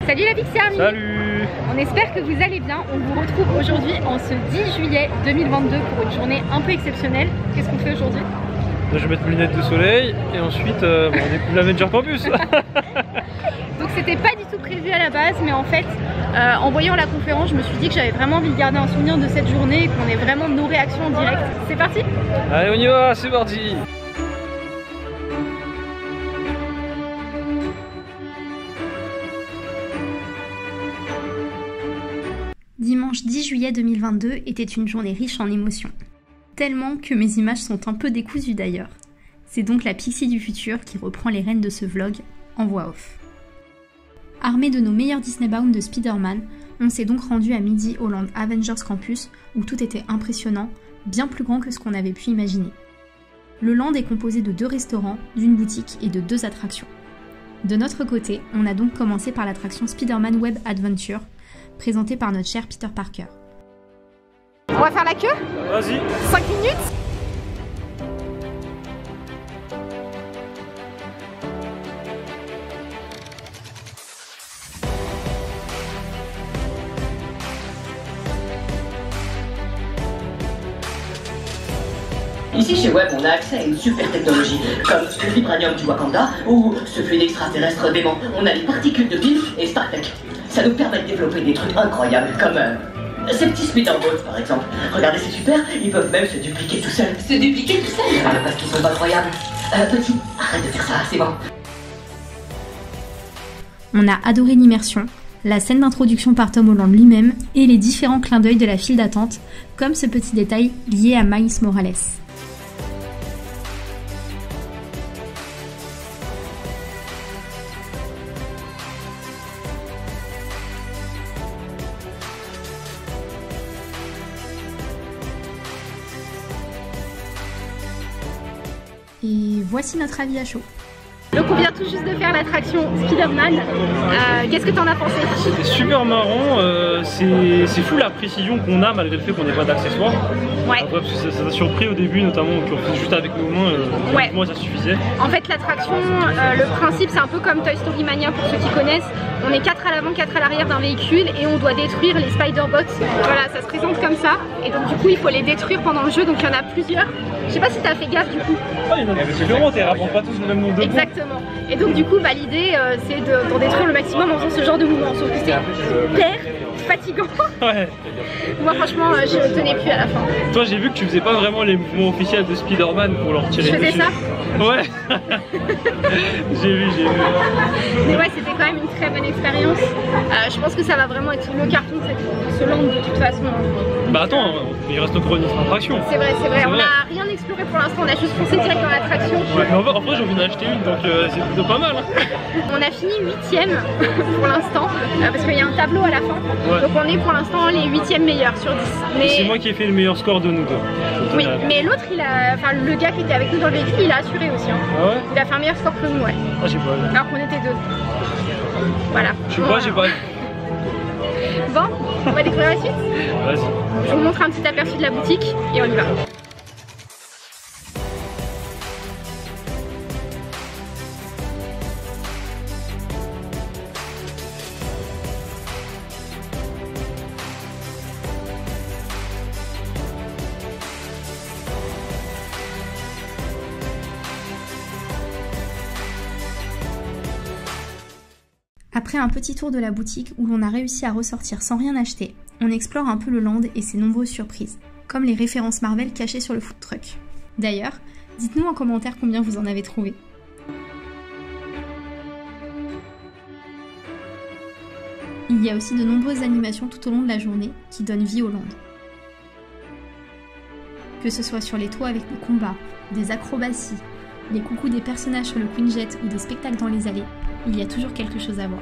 Salut la Pixie Army. Salut. On espère que vous allez bien. On vous retrouve aujourd'hui en ce 10 juillet 2022 pour une journée un peu exceptionnelle. Qu'est-ce qu'on fait aujourd'hui? Je vais mettre mes lunettes de soleil et ensuite on découvre l'Avenger Campus. Donc c'était pas du tout prévu à la base, mais en fait en voyant la conférence je me suis dit que j'avais vraiment envie de garder un souvenir de cette journée et qu'on ait vraiment nos réactions en direct. C'est parti? Allez, on y va, c'est parti. Dimanche 10 juillet 2022 était une journée riche en émotions. Tellement que mes images sont un peu décousues d'ailleurs. C'est donc la Pixie du futur qui reprend les rênes de ce vlog en voix off. Armés de nos meilleurs Disney Bound de Spider-Man, on s'est donc rendu à midi au Land Avengers Campus où tout était impressionnant, bien plus grand que ce qu'on avait pu imaginer. Le land est composé de 2 restaurants, d'une boutique et de 2 attractions. De notre côté, on a donc commencé par l'attraction Spider-Man Web Adventure, présentée par notre cher Peter Parker. On va faire la queue? Vas-y. 5 minutes? Ici chez Web, on a accès à une super technologie, comme le vibranium du Wakanda ou ce fluide extraterrestre dément. On a les particules de Pif et Star Trek. Ça nous permet de développer des trucs incroyables, comme ces petits Spider-Bots par exemple. Regardez, c'est super, ils peuvent même se dupliquer tout seuls. Se dupliquer tout seuls? Parce qu'ils sont pas incroyables. Petit, arrête de faire ça, c'est bon. On a adoré l'immersion, la scène d'introduction par Tom Holland lui-même et les différents clins d'œil de la file d'attente, comme ce petit détail lié à Miles Morales. Et voici notre avis à chaud. Donc on vient tout juste de faire l'attraction Spider-Man. Qu'est-ce que t'en as pensé? C'est super marrant, c'est fou la précision qu'on a malgré le fait qu'on n'ait pas d'accessoires. Ouais. Après, parce que ça t'a surpris au début, notamment qu'on faisait juste avec nos mains, ouais. Moi ça suffisait. En fait l'attraction, le principe c'est un peu comme Toy Story Mania pour ceux qui connaissent. On est 4 à l'avant, 4 à l'arrière d'un véhicule et on doit détruire les Spider-Bots. Voilà, ça se présente comme ça. Et donc du coup il faut les détruire pendant le jeu, donc il y en a plusieurs. Je sais pas si t'as fait gaffe du coup. Ah, il y en a différents, t'es rapporte pas tous le même nombre de points. Exactement. Et donc du coup l'idée c'est d'en détruire le maximum en faisant ce genre de mouvement. Sauf que c'est hyper fatigant. Ouais. Moi franchement je tenais plus à la fin. Toi j'ai vu que tu faisais pas vraiment les mouvements officiels de Spider-Man pour leur tirer dessus. Je faisais ça? Ouais. J'ai vu. Mais ouais, c'était quand même une très bonne expérience. Je pense que ça va vraiment être le carton de ce land de toute façon. Bah attends, il reste encore une autre attraction. C'est vrai. On n'a rien exploré pour l'instant, on a juste foncé direct dans l'attraction. Ouais, mais en vrai j'ai envie d'en acheter une, donc c'est plutôt pas mal. On a fini 8ème pour l'instant, parce qu'il y a un tableau à la fin. Ouais. Donc on est pour l'instant les 8e meilleurs sur 10. Mais... C'est moi qui ai fait le meilleur score de nous deux. Oui, mais l'autre, le gars qui était avec nous dans le véhicule, il a assuré aussi. Hein. Ah ouais? Il a fait un meilleur score que nous, ouais. Ah, j'ai pas vu. Alors qu'on était 2. Voilà. J'ai pas. Bon, on va découvrir la suite. Vas-y. Je vous montre un petit aperçu de la boutique et on y va. Après un petit tour de la boutique où l'on a réussi à ressortir sans rien acheter, on explore un peu le land et ses nombreuses surprises, comme les références Marvel cachées sur le food truck. D'ailleurs, dites-nous en commentaire combien vous en avez trouvé. Il y a aussi de nombreuses animations tout au long de la journée qui donnent vie au land. Que ce soit sur les toits avec des combats, des acrobaties, les coucous des personnages sur le Queen Jet ou des spectacles dans les allées, il y a toujours quelque chose à voir.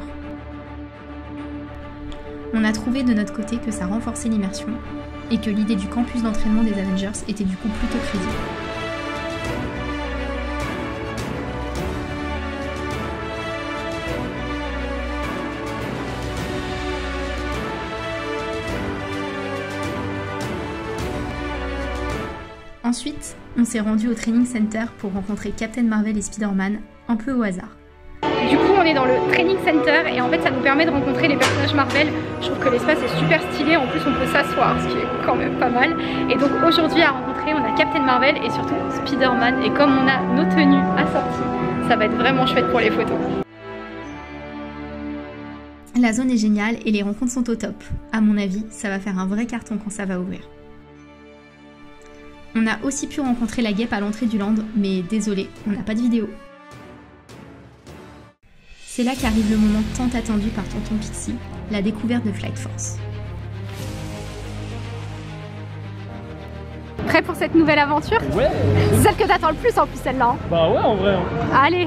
On a trouvé de notre côté que ça renforçait l'immersion et que l'idée du campus d'entraînement des Avengers était du coup plutôt crédible. Ensuite, on s'est rendu au Training Center pour rencontrer Captain Marvel et Spider-Man, un peu au hasard. Du coup, on on est dans le Training Center et en fait ça nous permet de rencontrer les personnages Marvel. Je trouve que l'espace est super stylé, en plus on peut s'asseoir, ce qui est quand même pas mal. Et donc aujourd'hui à rencontrer on a Captain Marvel et surtout Spider-Man, et comme on a nos tenues assorties, ça va être vraiment chouette pour les photos. La zone est géniale et les rencontres sont au top. À mon avis, ça va faire un vrai carton quand ça va ouvrir. On a aussi pu rencontrer la guêpe à l'entrée du land, mais désolé, on n'a pas de vidéo. C'est là qu'arrive le moment tant attendu par Tonton Pixie, la découverte de Flight Force. Prêt pour cette nouvelle aventure? Ouais. C'est celle que t'attends le plus en plus, celle-là. Hein. Bah ouais, en vrai. Allez.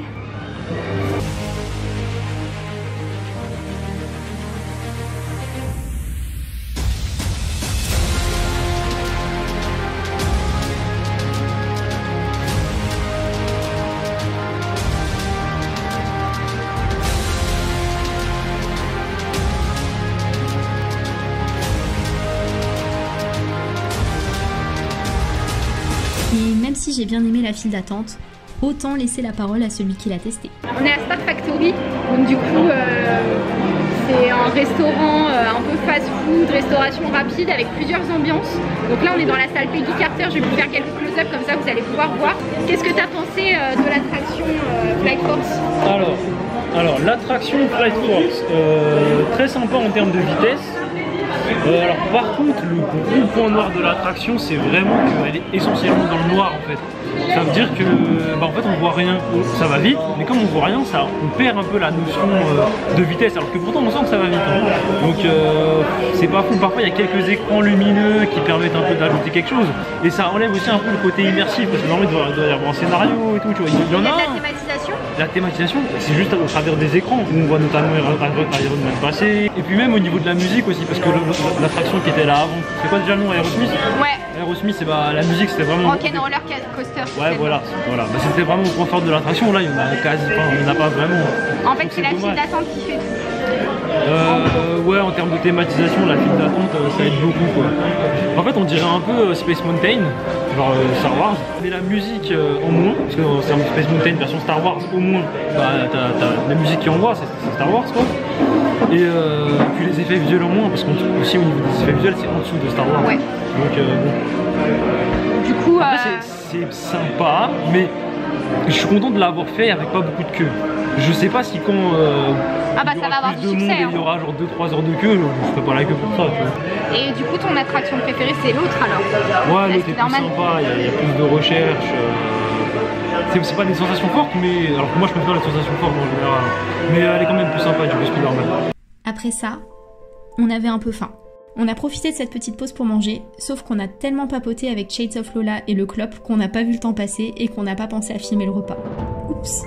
Et même si j'ai bien aimé la file d'attente, autant laisser la parole à celui qui l'a testé. On est à Star Factory, donc du coup c'est un restaurant un peu fast-food, restauration rapide avec plusieurs ambiances. Donc là on est dans la salle Peggy Carter, je vais vous faire quelques close-up comme ça vous allez pouvoir voir. Qu'est-ce que tu as pensé de l'attraction Flight Force? Alors l'attraction Flight Force, très sympa en termes de vitesse. Alors par contre le gros point noir de l'attraction c'est vraiment qu'elle est essentiellement dans le noir en fait. Ça veut dire que en fait on voit rien, ça va vite, mais comme on voit rien, on perd un peu la notion de vitesse, alors que pourtant on sent que ça va vite. Hein. Donc c'est pas fou, parfois il y a quelques écrans lumineux qui permettent un peu d'ajouter quelque chose, et ça enlève aussi un peu le côté immersif, parce que normalement il doit y avoir un scénario et tout, tu vois. Il y en a la thématisation. La thématisation, c'est juste au travers des écrans, où on voit notamment Iron Man passer, et puis même au niveau de la musique aussi, parce que l'attraction qui était là avant, c'est quoi déjà le nom, Aerosmith? Ouais. Aerosmith, la musique c'était vraiment... Rock'n'Roller Coaster. Ouais, voilà. Bah, c'était vraiment le point fort de l'attraction. Là, il y en a quasi pas, il n'y en a pas vraiment. En fait, c'est la file d'attente qui fait tout. Ouais, en termes de thématisation, la file d'attente, ça aide beaucoup quoi. En fait, on dirait un peu Space Mountain, genre Star Wars, mais la musique en moins, parce que c'est un Space Mountain version Star Wars, au moins, bah, t'as la musique qui envoie, c'est Star Wars quoi. Et puis les effets visuels en moins, parce qu'aussi au niveau des effets visuels, c'est en dessous de Star Wars. Ouais. Donc bon. Du coup, c'est sympa, mais je suis content de l'avoir fait avec pas beaucoup de queue. Je sais pas si quand ça va avoir du succès, il y aura genre 2-3 heures de queue, je ferai pas la queue pour ça. Tu vois. Et du coup, ton attraction préférée, c'est l'autre alors? Ouais, l'autre est plus sympa, il y a plus de recherche. C'est pas des sensations fortes, mais alors que moi je préfère les sensations fortes en général. Mais elle est quand même plus sympa du coup Spider-Man. Après ça, on avait un peu faim. On a profité de cette petite pause pour manger, sauf qu'on a tellement papoté avec Shades of Lola et le Clop qu'on n'a pas vu le temps passer et qu'on n'a pas pensé à filmer le repas. Oups.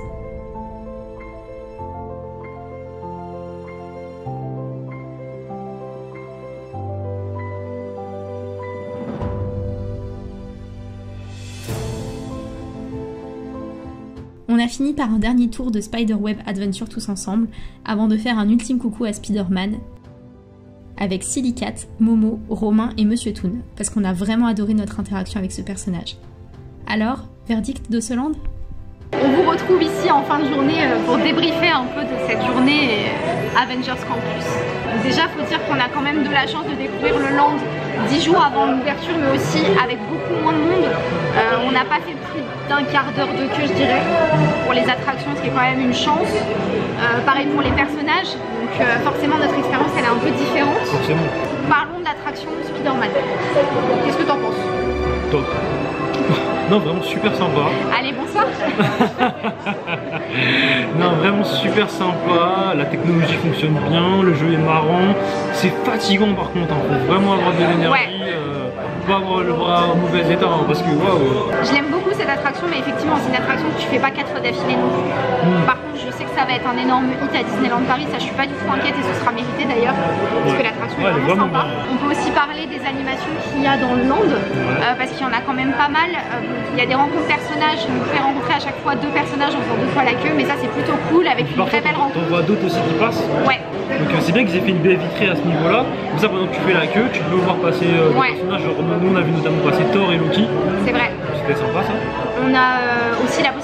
On a fini par un dernier tour de Spiderweb Adventure tous ensemble, avant de faire un ultime coucou à Spider-Man, avec Sillycat, Momo, Romain et Monsieur Toon, parce qu'on a vraiment adoré notre interaction avec ce personnage. Alors, verdict de ce land? On vous retrouve ici en fin de journée pour débriefer un peu de cette journée Avengers Campus. Déjà, il faut dire qu'on a quand même de la chance de découvrir le land 10 jours avant l'ouverture, mais aussi avec beaucoup moins de monde. On n'a pas fait plus d'un quart d'heure de queue, je dirais, pour les attractions, ce qui est quand même une chance. Pareil pour les personnages, donc forcément notre expérience elle est un peu différente. Forcément. Parlons de l'attraction Spider-Man. Qu'est-ce que t'en penses? Top. Non, vraiment super sympa. Allez, bonsoir. Non, vraiment super sympa. La technologie fonctionne bien, le jeu est marrant. C'est fatigant par contre, hein. Faut vraiment avoir de l'énergie. Ouais. Pas avoir le bras en mauvais état, hein, parce que waouh. Je l'aime beaucoup cette attraction, mais effectivement c'est une attraction que tu fais pas 4 fois d'affilée non plus. Par contre, je sais que ça va être un énorme hit à Disneyland Paris, ça je suis pas du tout inquiète et ce sera mérité d'ailleurs, parce que l'attraction est vraiment sympa. On peut aussi parler des animations qu'il y a dans le land, parce qu'il y en a quand même pas mal. Il y a des rencontres personnages, on fait rencontrer à chaque fois 2 personnages en faisant 2 fois la queue, mais ça c'est plutôt cool avec une très belle rencontre. T'en vois d'autres aussi qui passent. Ouais. Donc c'est bien qu'ils aient fait une baie vitrée à ce niveau-là. Comme ça, pendant que tu fais la queue, tu peux voir passer des personnages. Genre, nous on a vu notamment passer Thor et Loki. C'est vrai. C'était sympa ça. On a aussi la possibilité de rencontrer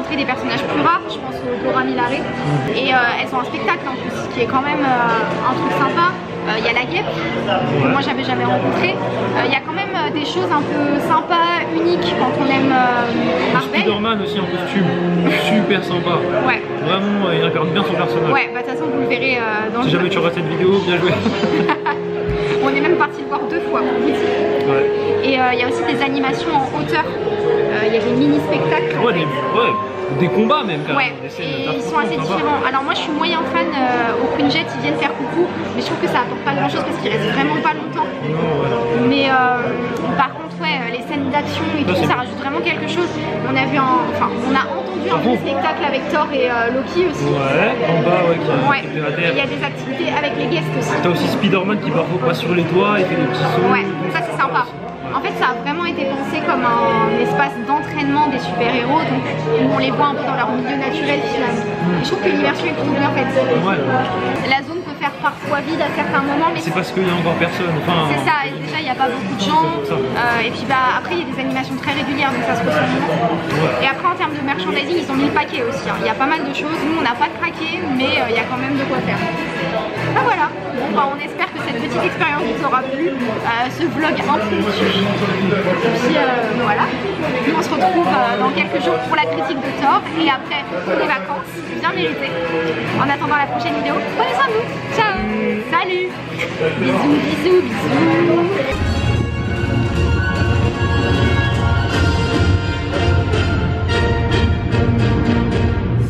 rencontrer des personnages plus rares, je pense au Dora Milaje. Et elles ont un spectacle en plus, qui est quand même un truc sympa. Il y a la guêpe, que moi j'avais jamais rencontré. Il y a quand même des choses un peu sympas, uniques quand on aime Marvel. Spider-Man aussi en costume, super sympa. Ouais. Vraiment, il incarne bien son personnage. Ouais, bah de toute façon vous le verrez dans Si jamais tu regardes cette vidéo, bien joué. On est même parti le voir 2 fois pour vous dire. Ouais. Et il y a aussi des animations en hauteur. Il y a des mini-spectacles. Ouais, des combats même quand même. Ouais, et ils sont assez différents. Alors moi je suis moyen fan au Queen Jet, ils viennent faire coucou, mais je trouve que ça apporte pas grand chose parce qu'ils restent vraiment pas longtemps. Non, voilà. Mais par contre ouais, les scènes d'action et tout, ça rajoute vraiment quelque chose. On a vu on a entendu un petit spectacle avec Thor et Loki aussi. Ouais, en bas Ouais, il y a des activités avec les guests aussi. T'as aussi Spider-Man qui parfois passe sur les toits et fait des petits sauts. Ouais, ça c'est sympa. En fait, ça a vraiment été pensé comme un espace d'entraînement des super-héros, donc où on les voit un peu dans leur milieu naturel finalement. Et je trouve que l'immersion est plutôt bien faite. Ouais. La zone peut faire parfois vide à certains moments, mais c'est parce qu'il y a encore personne. Enfin, c'est ça, et déjà il n'y a pas beaucoup de gens. Et puis bah, après il y a des animations très régulières, donc ça se ressent moins. Et après en termes de merchandising, ils ont mis le paquet aussi. Il y a pas mal de choses. Nous on n'a pas craqué, mais il y a quand même de quoi faire. Ah voilà. Bon bah on espère que cette petite expérience vous aura plu. Ce vlog impromptu. Et puis voilà, nous on se retrouve dans quelques jours pour la critique de Thor et après pour les vacances, bien méritées. En attendant la prochaine vidéo, prenez soin de vous, ciao, salut, bisous, bisous, bisous.